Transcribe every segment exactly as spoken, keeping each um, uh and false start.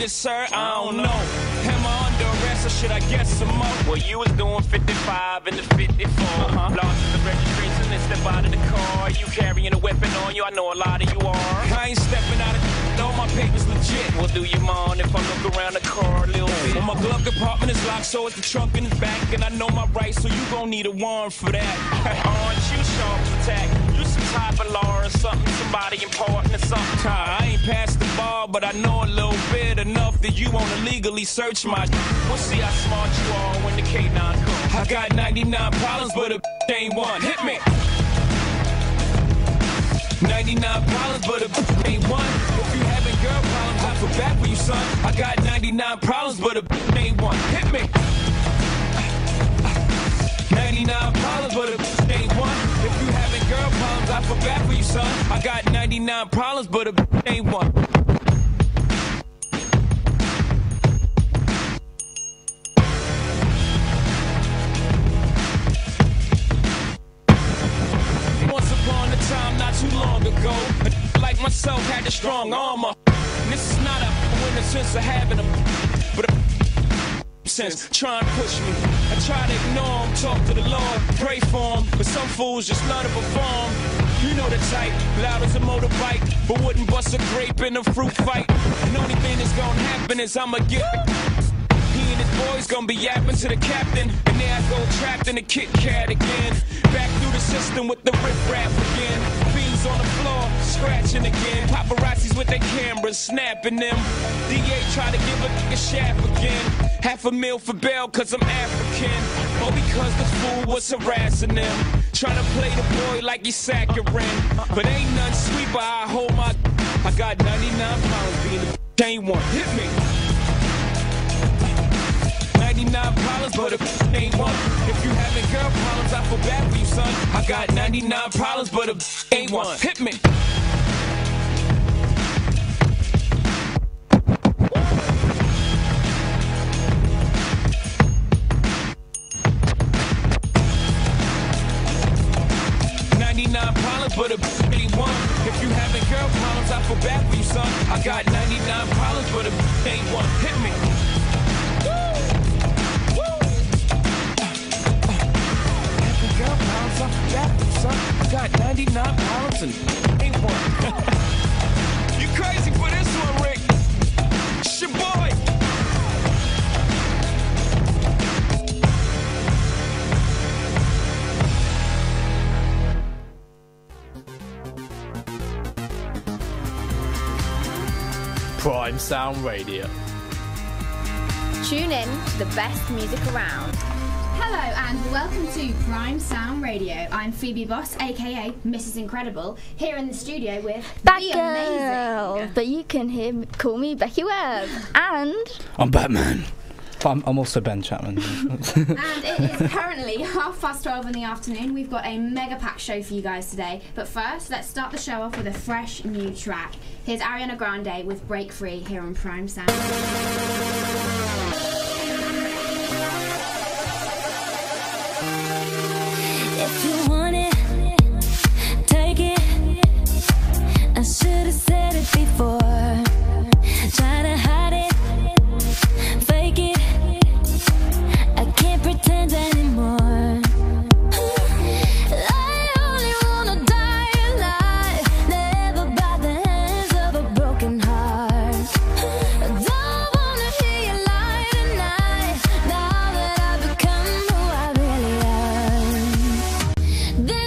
needed, sir? I don't know. Am I under arrest or should I guess some more? Well, you was doing fifty-five in the fifty-four. Uh-huh. Lost the registration and step out of the car. You carrying a weapon on you, I know a lot of you are. I ain't stepping out of all my papers legit. Well, do you mind if I look around the car a little bit? Well, my glove compartment is locked, so it's the trunk in the back. And I know my rights, so you gon' need a warrant for that. Aren't you sharp to attack? You some type of law or something, somebody important or something. I ain't passed the bar, but I know a little bit enough that you wanna legally search my. We'll see how smart you are when the K nine comes. I got ninety-nine problems, but a ain't one. Hit me. ninety-nine problems, but a ain't one. If you having girl problems, I feel bad for you, son. I got ninety-nine problems, but a ain't one. Hit me. ninety-nine problems, but a ain't one. If you having girl problems, I feel bad for you, son. I got ninety-nine problems, but a ain't one. Once upon a time, not too long ago, like myself had a strong armor. And this is not a winner sense of having a, but a sense trying to push me. I try to ignore him, talk to the Lord, pray for him, but some fools just love to perform. You know the type, loud as a motorbike, but wouldn't bust a grape in a fruit fight. And the only thing that's gonna happen is I'ma get. He and his boys gonna be yapping to the captain, and there I go trapped in a Kit Kat again. Back through the system with the rip-rap again. Beans on the floor, scratching again. Paparazzis with their cameras, snapping them. D A try to give a nigga shaft again. Half a meal for bail cause I'm African, or because the fool was harassing them. Trying to play the boy like he's saccharine, but ain't nothing sweet but I hold my. I got ninety-nine pounds being the ain't one. Hit me. ninety-nine problems, but a ain't one. If you having girl problems, I feel bad for you, son. I got ninety-nine problems, but a ain't one. Hit me. ninety-nine problems, but a ain't one. If you having girl problems, I feel bad for you, son. I got ninety-nine problems, but a ain't one. Hit me. Girl pounds off the back, son. I got ninety-nine pounds and ain't one. You crazy for this one, Rick? It's your boy. Prime Sound Radio. Tune in to the best music around. Hello and welcome to Prime Sound Radio. I'm Phoebe Boss, aka Missus Incredible, here in the studio with That the girl, amazing. but you can hear me, call me Becky Webb, and I'm Batman. I'm, I'm also Ben Chapman. And it is currently half past twelve in the afternoon. We've got a mega packed show for you guys today. But first, let's start the show off with a fresh new track. Here's Ariana Grande with Break Free here on Prime Sound. If you want it, take it. I should have said it before. Try to hide it, fake it. I can't pretend anymore. I only wanna die alive, never by the hands of a broken heart. I don't wanna hear you lie tonight, now that I've become who I really am.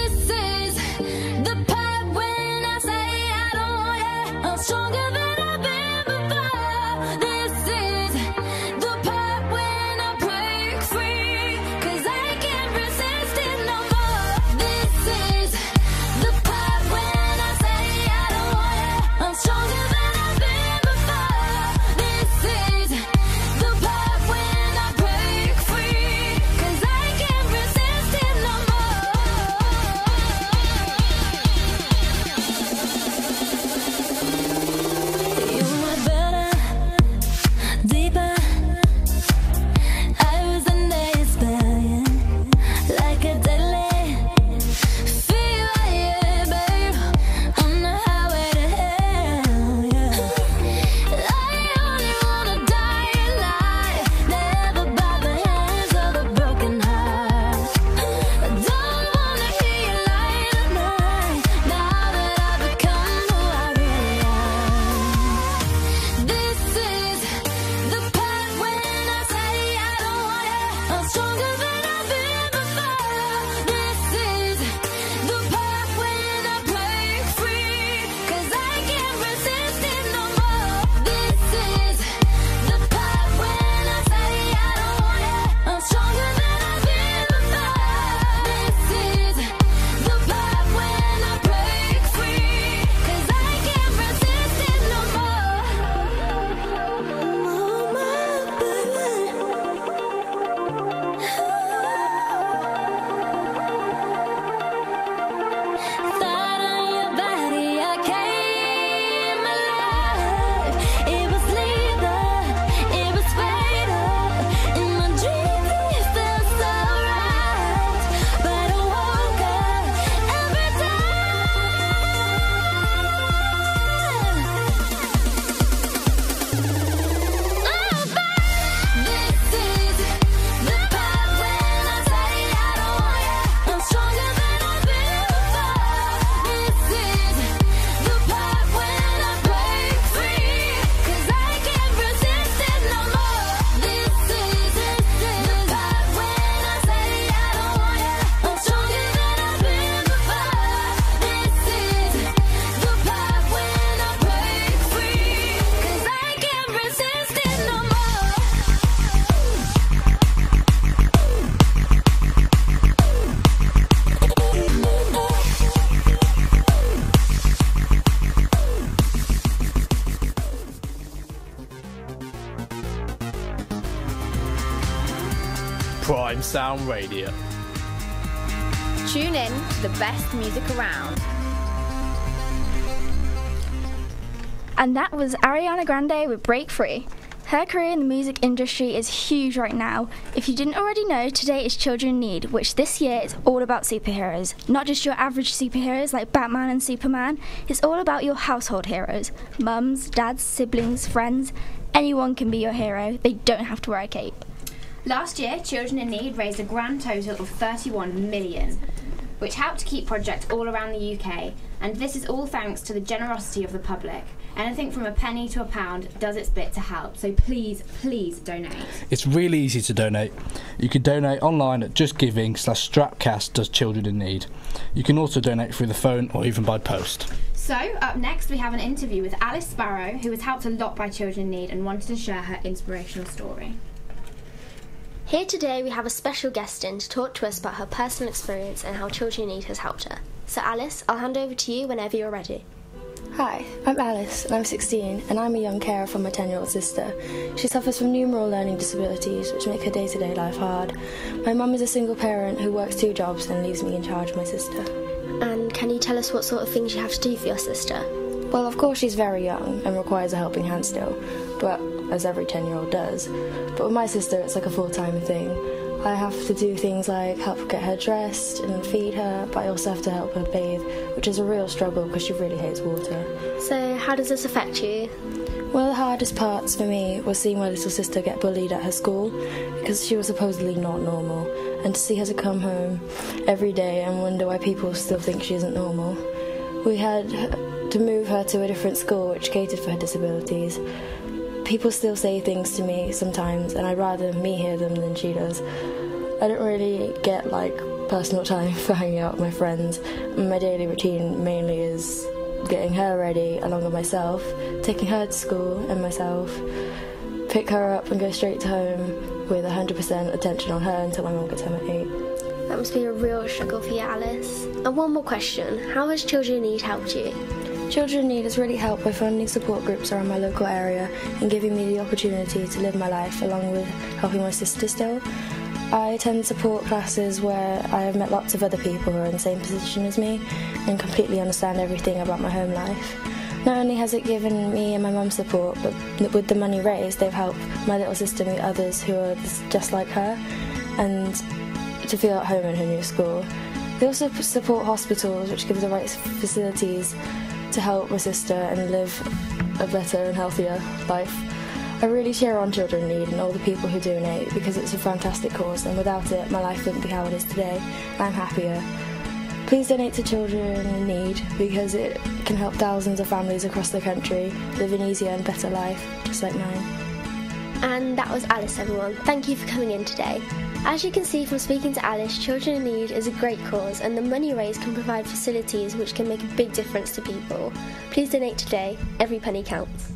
Prime Sound Radio. Tune in to the best music around. And that was Ariana Grande with Break Free. Her career in the music industry is huge right now. If you didn't already know, today is Children in Need, which this year is all about superheroes. Not just your average superheroes like Batman and Superman, it's all about your household heroes. Mums, dads, siblings, friends, anyone can be your hero. They don't have to wear a cape. Last year, Children in Need raised a grand total of thirty-one million, which helped to keep projects all around the U K, and this is all thanks to the generosity of the public. Anything from a penny to a pound does its bit to help, so please, please donate. It's really easy to donate. You can donate online at justgiving slash strapcast does Children in Need. You can also donate through the phone or even by post. So, up next we have an interview with Alice Sparrow, who was helped a lot by Children in Need and wanted to share her inspirational story. Here today we have a special guest in to talk to us about her personal experience and how Children in Need has helped her. So Alice, I'll hand over to you whenever you're ready. Hi, I'm Alice and I'm sixteen and I'm a young carer for my ten-year-old sister. She suffers from numerous learning disabilities which make her day-to-day life hard. My mum is a single parent who works two jobs and leaves me in charge of my sister. And can you tell us what sort of things you have to do for your sister? Well, of course she's very young and requires a helping hand still, but as every ten-year-old does. But with my sister it's like a full-time thing. I have to do things like help get her dressed and feed her, but I also have to help her bathe, which is a real struggle because she really hates water. So how does this affect you? One of the hardest parts for me was seeing my little sister get bullied at her school because she was supposedly not normal, and to see her to come home every day and wonder why people still think she isn't normal. We had to move her to a different school which catered for her disabilities. People still say things to me sometimes, and I'd rather me hear them than she does. I don't really get, like, personal time for hanging out with my friends. My daily routine mainly is getting her ready along with myself, taking her to school and myself, pick her up and go straight to home with one hundred percent attention on her until my mum gets home at eight. That must be a real struggle for you, Alice. And one more question, how has Children in Need helped you? Children in Need has really helped by funding support groups around my local area and giving me the opportunity to live my life along with helping my sister still. I attend support classes where I have met lots of other people who are in the same position as me and completely understand everything about my home life. Not only has it given me and my mum support, but with the money raised they've helped my little sister meet others who are just like her and to feel at home in her new school. They also support hospitals which give the right facilities to help my sister and live a better and healthier life. I really cheer on Children in Need and all the people who donate because it's a fantastic cause, and without it my life wouldn't be how it is today, and I'm happier. Please donate to Children in Need because it can help thousands of families across the country live an easier and better life, just like mine. And that was Alice, everyone. Thank you for coming in today. As you can see from speaking to Alice, Children in Need is a great cause and the money raised can provide facilities which can make a big difference to people. Please donate today. Every penny counts.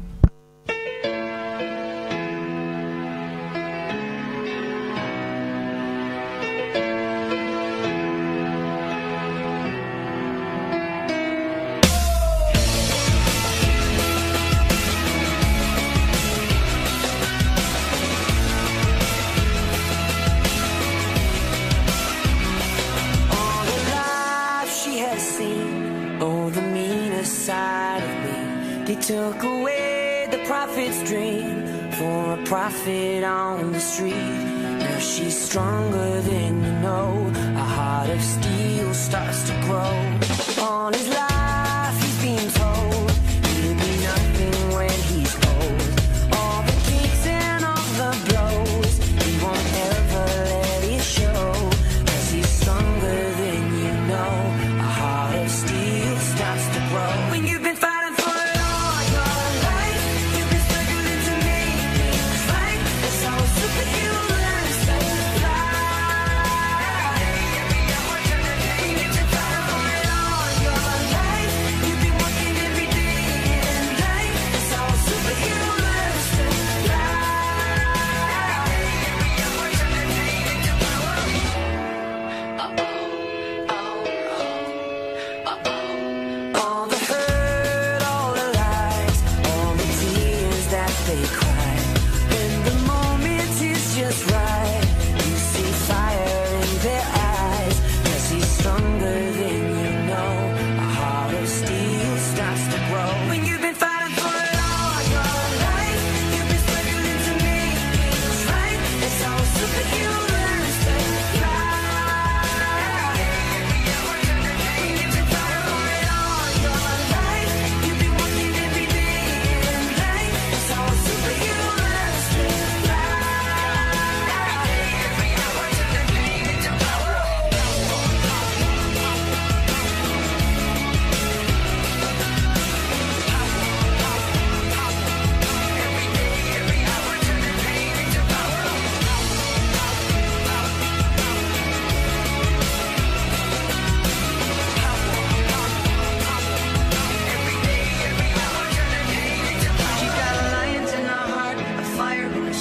Took away the prophet's dream for a prophet on the street. Now she's stronger than you know. A heart of steel starts to grow. All his life he's been told he'll be nothing when he's old. All the kicks and all the blows, he won't ever let it show. Cause he's stronger than you know. A heart of steel starts to grow. When you've been fighting Fly.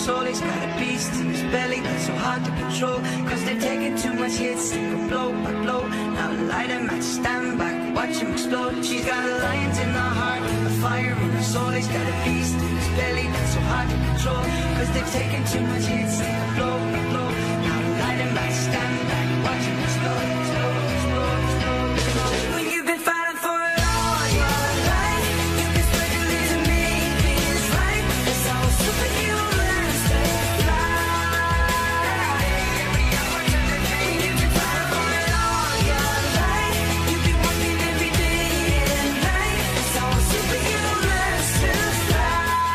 soul. He's got a beast in his belly that's so hard to control. Cause they've taken too much hits, they go blow by blow. Now light him match, stand back, watch him explode. She's got a lions in her heart, a fire in her soul. He's got a beast in his belly that's so hard to control. Cause they've taken too much hits, they go blow by blow. Now light him match, stand back, watch him explode, explode, explode, explode, explode. When you've been fighting for it all your life, you can struggle into me, it's right. That's how a superhero learns to fly. When you've been fighting for it all your life, you've been working every day and night. That's how a superhero learns to fly.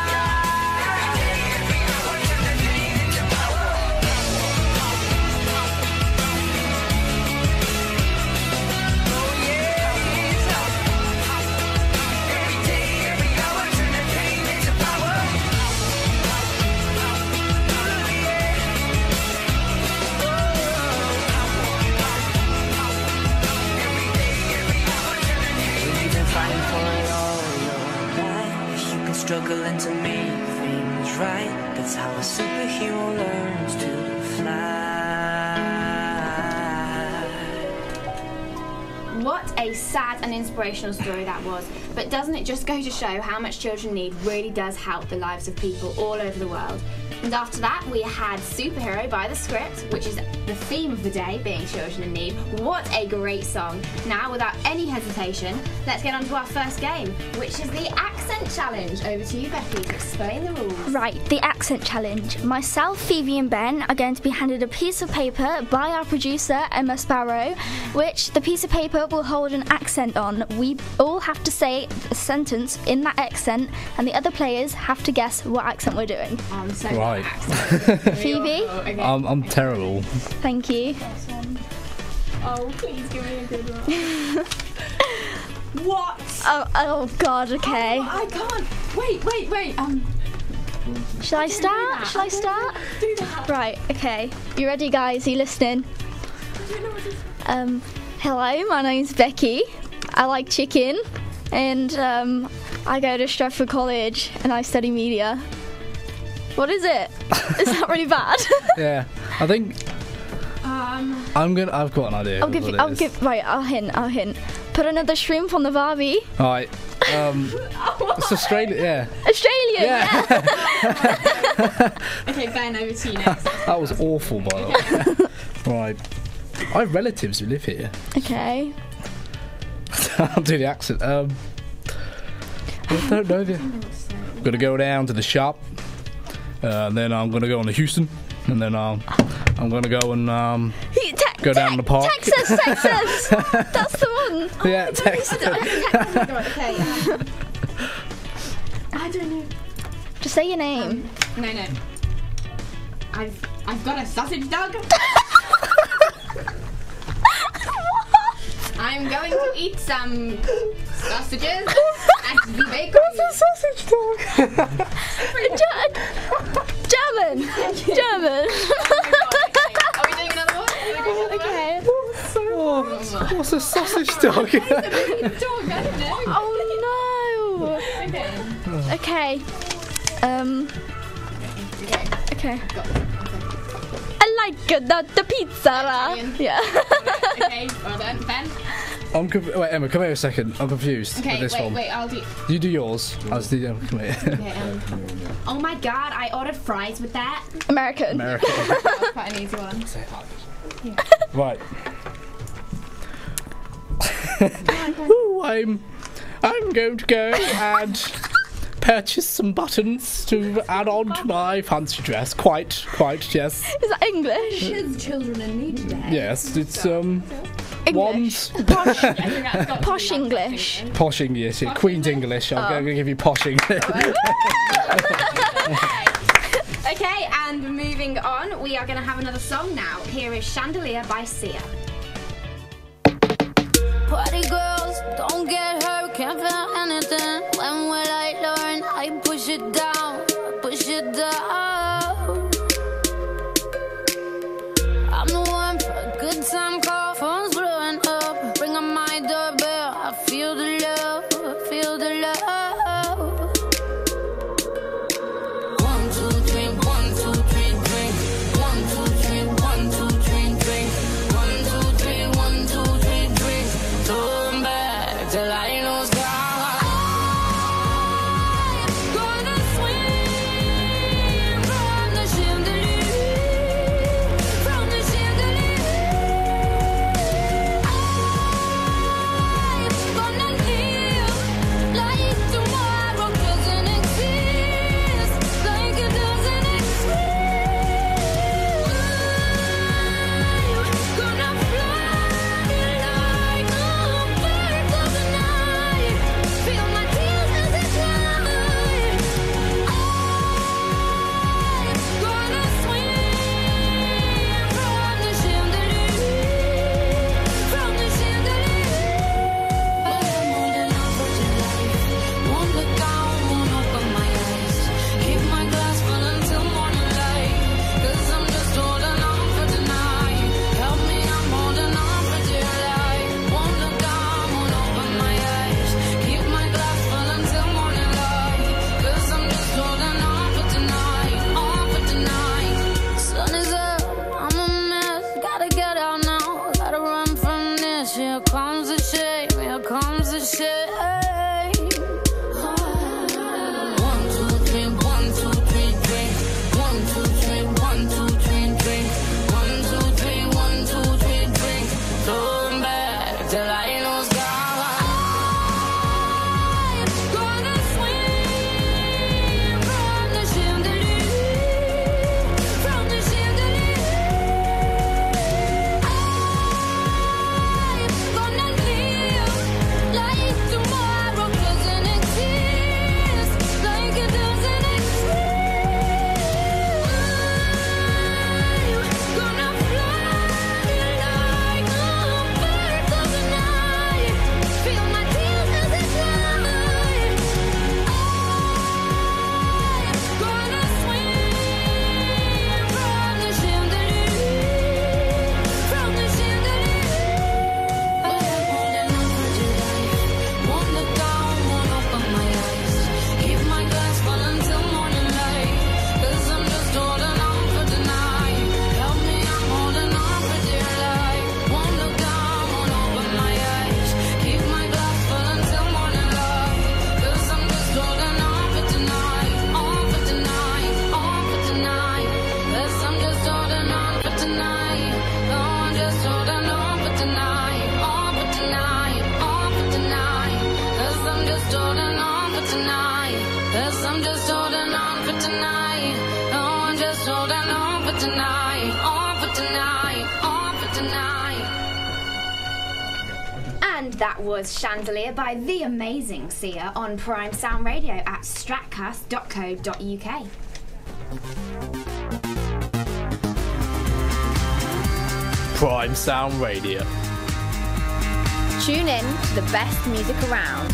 Every hour turn the pain into power. Oh yeah, every day, every hour turn the pain into power. You've been fighting for it all your life. You can struggle into make things right. That's how a superhero learns to fly. What a sad and inspirational story that was. But doesn't it just go to show how much Children Need really does help the lives of people all over the world? And after that, we had Superhero by The Script, which is the theme of the day, being Children in Need. What a great song. Now, without any hesitation, let's get on to our first game, which is the Accent Challenge. Over to you, Becky, to explain the rules. Right, the accent challenge. Myself, Phoebe and Ben are going to be handed a piece of paper by our producer, Emma Sparrow, which the piece of paper will hold an accent on. We all have to say a sentence in that accent, and the other players have to guess what accent we're doing. Um, so Right. Phoebe? Okay. I'm, I'm terrible. Thank you. Oh, please give me a good one. What? Oh, oh God, okay. Oh, I can't. Wait, wait, wait. Um, Shall I do start? that. Shall I I don't start? do that. Right, okay. You ready, guys? Are you listening? Um, hello, my name's Becky. I like chicken, and um, I go to Stratford College, and I study media. What is it? Is that really bad? Yeah, I think Um, I'm gonna. I've got an idea. I'll of give what you. it I'll is. give. Right, I'll hint. I'll hint. Put another shrimp on the barbie. All right. Um, it's Australia. Yeah. Australian. Yeah. Yeah. okay, Ben, over to you next. That was awful, by the way. Right. I have relatives who live here. Okay. I'll do the accent. Um, I don't know the. I'm gonna go down to the shop, uh, and then I'm gonna go on to Houston, and then um, I'm gonna go and um, He- te- Go down te- the park. Texas, Texas. That's the one. yeah, Texas. okay. Um, I don't know. Just say your name. No, no. I've I've got a sausage dog. I'm going to eat some sausages at the bakery. What's a sausage dog? German. German. Are we doing another one? Are we doing another Okay. Oh, what's a sausage dog? one? Dog, I don't know. Oh no. Okay. Okay. Um. Okay. I like uh, the the pizza. Italian. Yeah. Okay, well done. Ben? I'm conf- wait, Emma, come here a second. I'm confused Okay, with this wait, one. wait, I'll do. You do yours. I'll just do um, come here. Okay, um, oh my god, I ordered fries with that. American. America. That was quite an easy one. Right. Ooh, I'm I'm going to go and purchase some buttons to add on to my fancy dress. Quite, quite, yes. Is that English? Kids, children in need today. Yes, it's um English. wands. Posh. I think that's got to Posh be like English. Posh English, yeah, Queen's English. I'm Oh. going to give you posh English. Okay, and moving on, we are going to have another song now. Here is Chandelier by Sia. Party girls, don't get hurt, can't feel anything. When will I learn? I push it down, push it down. I'm the one for a good time call, phone's blowing up. Ring on my doorbell, I feel the love, I feel the love. One, two, three, one, two, tonight, on for tonight, on for tonight. And that was Chandelier by The Amazing Sia on Prime Sound Radio at stratcast dot co dot U K. Prime Sound Radio. Tune in to the best music around.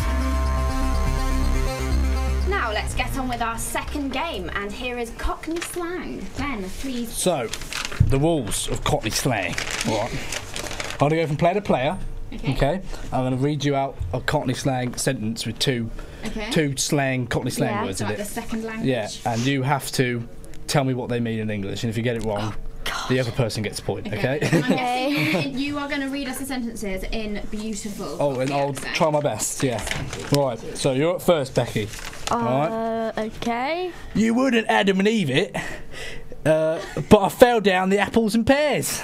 Now let's get on with our second game, and here is Cockney Slang. Ben, please. So, the rules of Cockney slang. All right. I'm going to go from player to player. Okay. Okay. I'm going to read you out a Cockney slang sentence with two, Okay. two slang Cockney slang Yeah. words So in like the it. second language. Yeah, and you have to tell me what they mean in English, and if you get it wrong, the other person gets a point. Okay. And I'm guessing you are going to read us the sentences in beautiful. Oh, and Cockney I'll accent. try my best. Yeah. Right. So you're up first, Becky. All right. Uh, okay. You wouldn't Adam and Eve it, uh, but I fell down the apples and pears.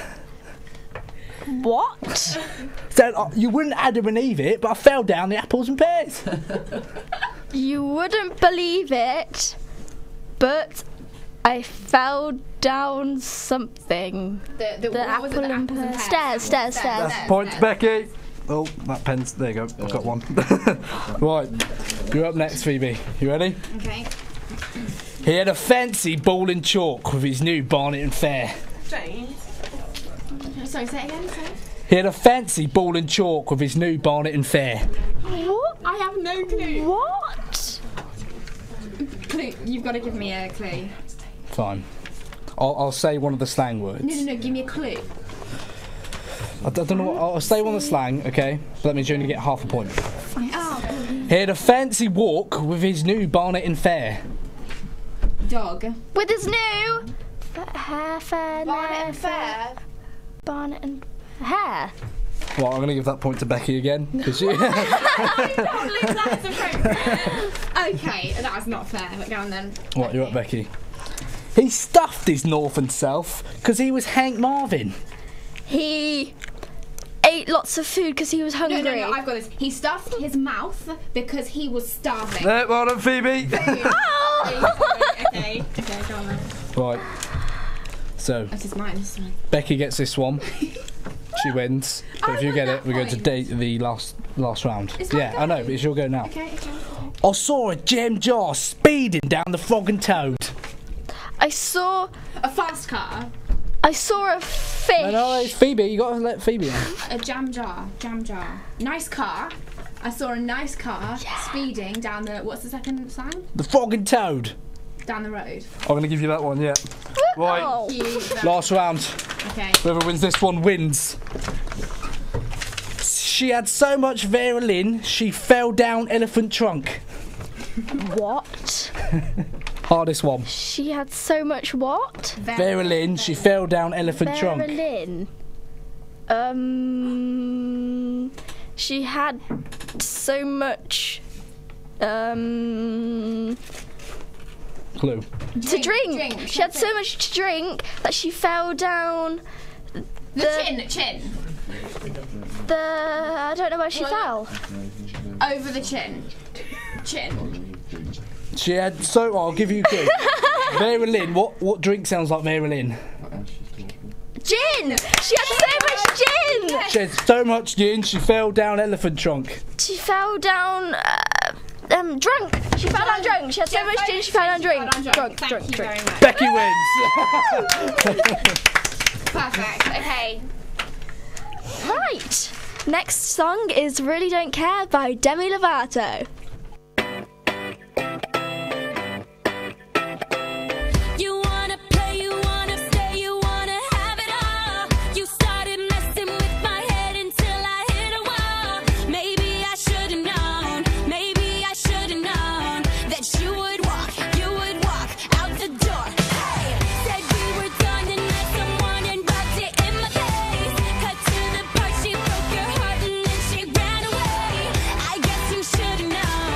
What? So, uh, you wouldn't Adam and Eve it, but I fell down the apples and pears. You wouldn't believe it, but I fell down something. The, the, The what was it, apple the and apples and pear- pears? stairs, stairs, stairs. That's point to Becky. Oh, that pen's there. You go. I've got one. Right. You're up next, Phoebe. You ready? Okay. He had a fancy ball and chalk with his new Barnet and Fair. Sorry, say it again. Sorry. He had a fancy ball and chalk with his new Barnet and Fair. What? I have no clue. What? Clue. You've got to give me a clue. Fine. I'll, I'll say one of the slang words. No, no, no. Give me a clue. I, d- I don't know what. I'll say one of the slang, okay? But that means you only get half a point. Oh, He had a fancy walk with his new Barnet and Fair. dog. With his new f- hair, fair, Barnet hair, and Fair. Barnet and hair. Well, I'm going to give that point to Becky again. 'Cause she Okay, that was not fair. But go on then. What, you're up, Becky? He stuffed his north and south because he was Hank Marvin. He ate lots of food because he was No, hungry. no, no. I've got this. He stuffed his mouth because he was starving. There, well done, Phoebe. Okay, okay, go on then. Right. So, This is mine. This is mine. Becky gets this one. She wins. But I if you won get that it, we go to point. date the last last round. It's my Yeah, I know, go. but it's your go now. Okay, okay. I saw a gem jar speeding down the Frog and Toad. I saw, A fast car. I saw a fish. No, no, it's Phoebe. You got to let Phoebe in. A jam jar. Jam jar. Nice car. I saw a nice car speeding down the. What's the second sign? The Frog and Toad. Down the road. I'm going to give you that one, yeah. Right. Oh. You, Last round. okay. Whoever wins this one wins. She had so much Verolin, she fell down elephant trunk. What? Hardest one. She had so much what? Verolin, she fell down elephant trunk. Berlin. Um, she had so much. Um, Clue. to drink. drink, She had that's so it. much to drink that she fell down. The, The- chin. Chin. The I don't know where she Well, fell. Over the chin. Chin. She had so. I'll give you a clue. Verolin. What what drink sounds like Verolin? Gin. She had so much gin. She had so much gin, she fell down elephant trunk. She fell down. Uh, um, drunk. She fell down drunk. She had so much gin. She fell down drunk. Well done, Drunk. Thank Drunk. you Drunk. very much. Becky wins. Perfect. Okay. Right. Next song is "Really Don't Care" by Demi Lovato. You wanna play, you wanna stay, you wanna have it all. You started messing with my head until I hit a wall. Maybe I should've known, maybe I should've known that you would walk, you would walk out the door. Hey, said we were done and let someone and rubbed it in my face. Cut to the part, she broke your heart and then she ran away. I guess you should've known.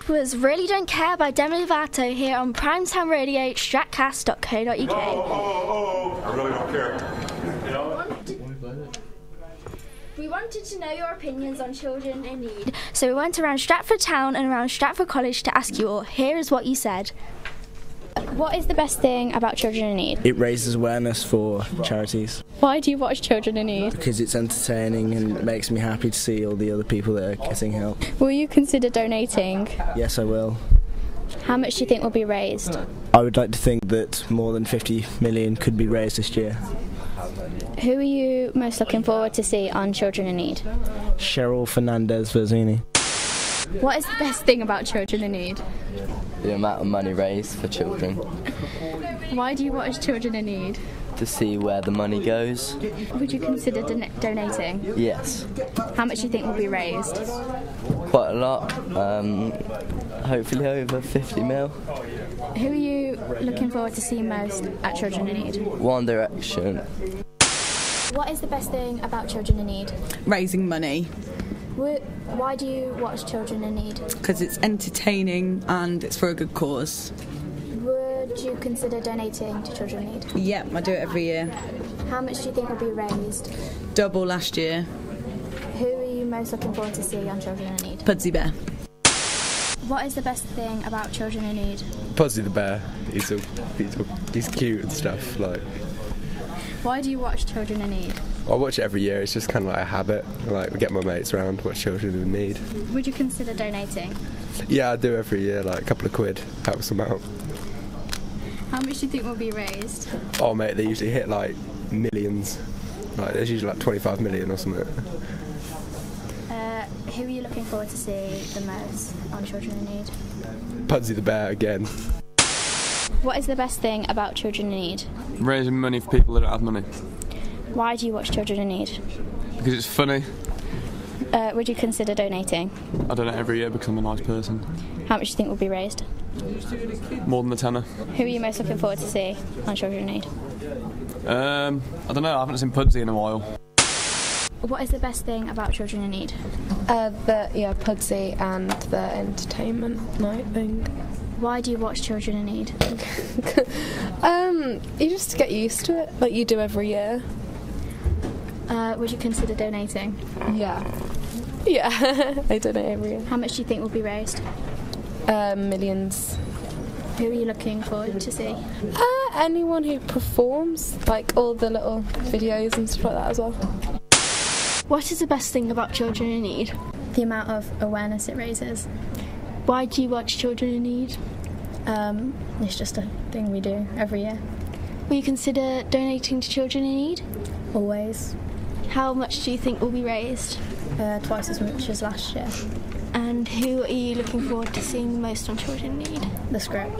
That was Really Don't Care by Demi Lovato here on Primetime Radio, stratcast dot co dot uk. Oh, oh, oh, oh. I really don't care. We wanted to know your opinions on children in need, so we went around Stratford Town and around Stratford College to ask you all. Here is what you said. What is the best thing about children in need? It raises awareness for charities. Why do you watch Children in Need? Because it's entertaining and it makes me happy to see all the other people that are getting help. Will you consider donating? Yes, I will. How much do you think will be raised? I would like to think that more than fifty million could be raised this year. Who are you most looking forward to see on Children in Need? Cheryl Fernandez Verzini. What is the best thing about Children in Need? The amount of money raised for children. Why do you watch Children in Need? To see where the money goes. Would you consider don- donating? Yes. How much do you think will be raised? Quite a lot. Um, hopefully over fifty mil. Who are you looking forward to see most at Children in Need? One Direction. What is the best thing about Children in Need? Raising money. Why do you watch Children in Need? Because it's entertaining and it's for a good cause. Would you consider donating to Children in Need? Yeah, I do it every year. How much do you think will be raised? Double last year. Who are you most looking forward to see on Children in Need? Pudsey Bear. What is the best thing about Children in Need? Pudsey the bear. He's a, he's, a, he's cute and stuff. Like. Why do you watch Children in Need? I watch it every year. It's just kind of like a habit. Like we get my mates around, watch children in need. Would you consider donating? Yeah, I do every year. Like a couple of quid helps them out. How much do you think will be raised? Oh mate, they usually hit like millions. Like there's usually like twenty-five million or something. Uh, who are you looking forward to see the most on Children in Need? Pudsey the bear again. What is the best thing about Children in Need? Raising money for people that don't have money. Why do you watch Children in Need? Because it's funny. Uh, would you consider donating? I donate every year because I'm a nice person. How much do you think will be raised? More than a tenner. Who are you most looking forward to see on Children in Need? Um, I don't know, I haven't seen Pudsey in a while. What is the best thing about Children in Need? Uh, the, yeah, Pudsey and the entertainment night thing. Why do you watch Children in Need? um, you just get used to it, like you do every year. Uh, would you consider donating? Yeah. Yeah, I donate every year. How much do you think will be raised? Uh, millions. Who are you looking forward to see? Uh, anyone who performs, like all the little videos and stuff like that as well. What is the best thing about Children in Need? The amount of awareness it raises. Why do you watch Children in Need? Um, it's just a thing we do every year. Will you consider donating to Children in Need? Always. How much do you think will be raised? Uh, twice as much as last year. And who are you looking forward to seeing most on Children in Need? The Script.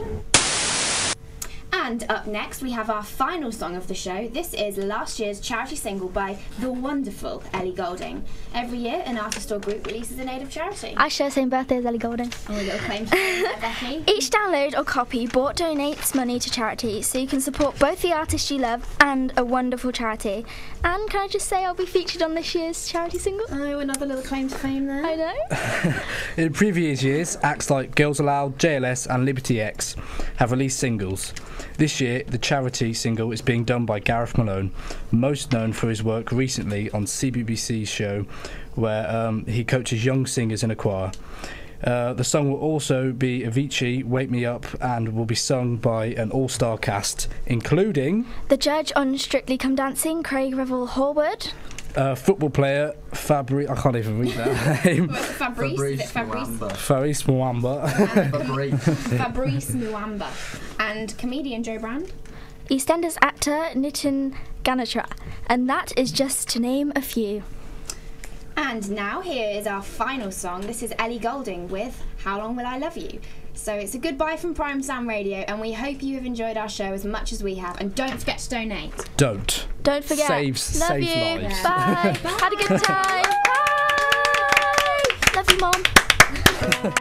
And up next, we have our final song of the show. This is last year's charity single by the wonderful Ellie Goulding. Every year, an artist or group releases a native charity. I share the same birthday as Ellie Goulding. Oh, a little claim to fame there, Becky. Each download or copy bought donates money to charity, so you can support both the artist you love and a wonderful charity. And can I just say I'll be featured on this year's charity single? Oh, another little claim to fame there. I know. In previous years, acts like Girls Aloud, J L S and Liberty X have released singles. This year, the charity single is being done by Gareth Malone, most known for his work recently on C B B C's show, where um, he coaches young singers in a choir. Uh, the song will also be Avicii, Wake Me Up, and will be sung by an all-star cast, including... The judge on Strictly Come Dancing, Craig Revel Horwood. Uh, football player Fabri... I can't even read that name. Fabrice, is it Fabrice? Fabrice Mwamba. Fabrice Mwamba. And comedian Joe Brand. EastEnders actor Nitin Ganatra. And that is just to name a few. And now here is our final song. This is Ellie Goulding with How Long Will I Love You? So it's a goodbye from Prime Sam Radio, and we hope you have enjoed our show as much as we have. And don't forget to donate. Don't. Don't forget. Saves, Love saves you. lives. Bye. Bye. Had a good time. Bye. Love you, Mom.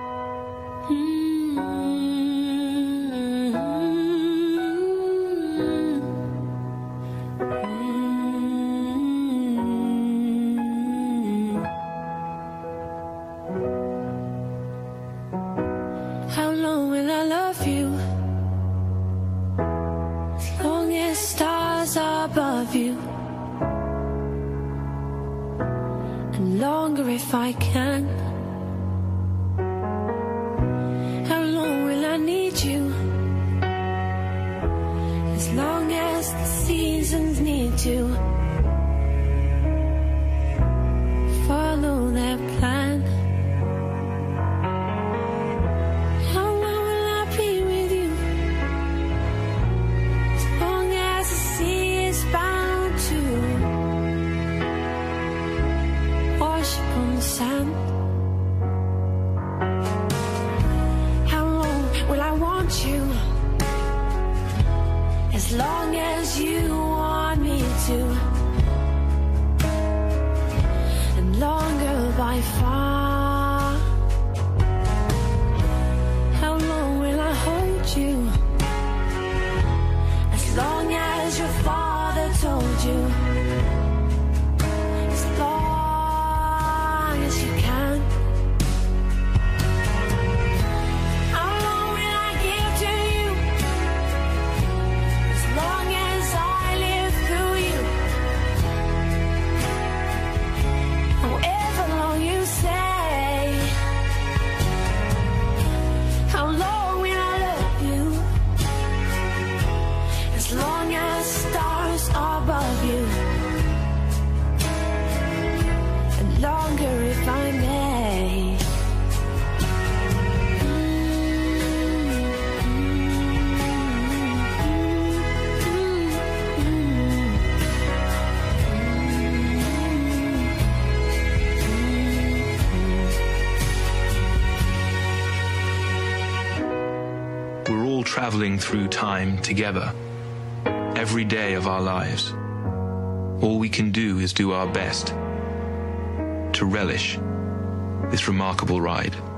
love you. As long as stars are above you. And longer if I can. How long will I need you? As long as the seasons need to follow their plan. How long will I be with you? As long as the sea is bound to wash upon the sand. How long will I want you? As long as you want me to. And longer by far. How long will I hold you? As long as your father told you. As long as you can. How long will I give to you? As long as I live through you. However long you say. How long will I love you? As long as stars are above you. And longer if I may. We're all traveling through time together, every day of our lives. All we can do is do our best to relish this remarkable ride.